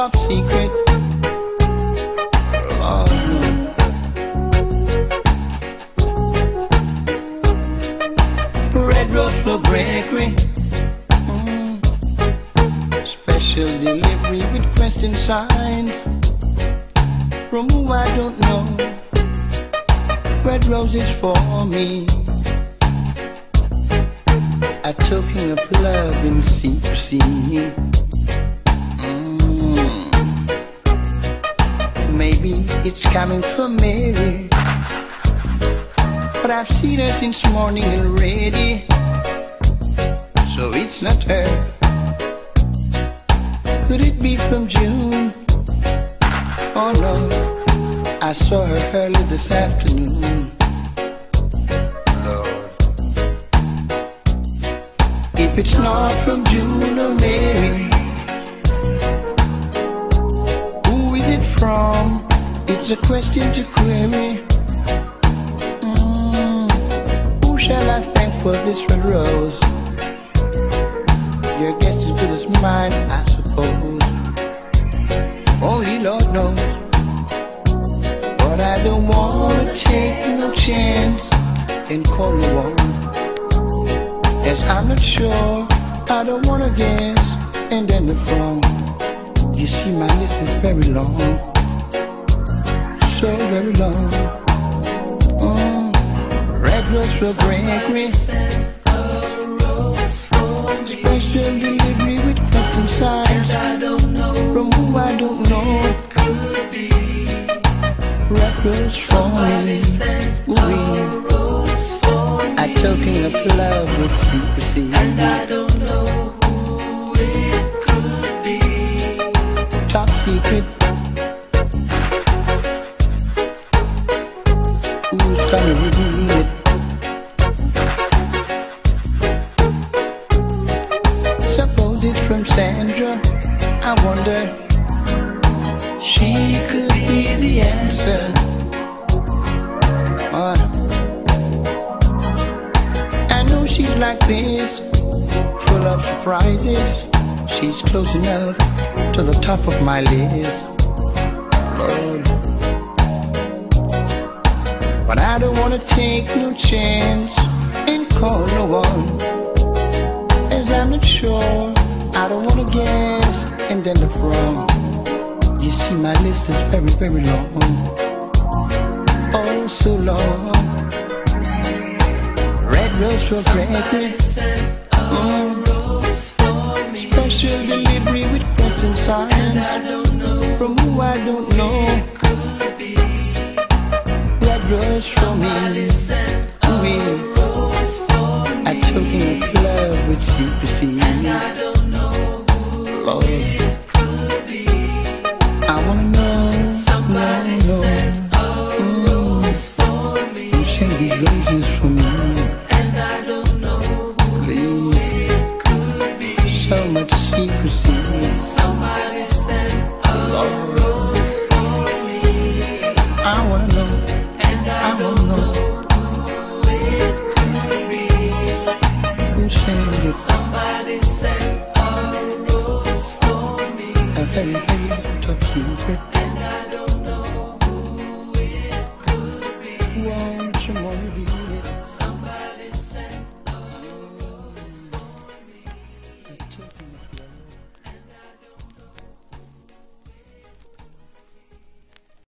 top secret. Oh no. Red Rose for Gregory. Special delivery with question signs from who I don't know. Red roses for me, a token of love in secrecy. Maybe it's coming from Mary, but I've seen her since morning already, so it's not her. Could it be from June? Oh no, I saw her early this afternoon. Lord, if it's not from June or Mary, who is it from? It's a question to query. Who shall I thank for this red rose? Your guess is good as mine, I suppose. Only Lord knows. But I don't wanna take no chance and call you on, as I'm not sure. I don't wanna guess and end up wrong. You see, my list is very long, so very long. Red rose for Gregory, special delivery with question signs from who I don't know. Red rose for me, a token of love with secrecy. And I don't know who it could be. Top secret. Who's gonna reveal it? Suppose it's from Sandra, I wonder. She could be the answer. I know she's like this, full of surprises. She's close enough to the top of my list, Lord. But I don't wanna take no chance and call no one, as I'm not sure. I don't wanna guess and end up wrong. You see, my list is very, very long. Oh, so long. Red rose for Gregory, special delivery with question signs from who I don't know. Red rose for me, a token of love with secrecy. Lord, I wanna know, who sent these roses for me?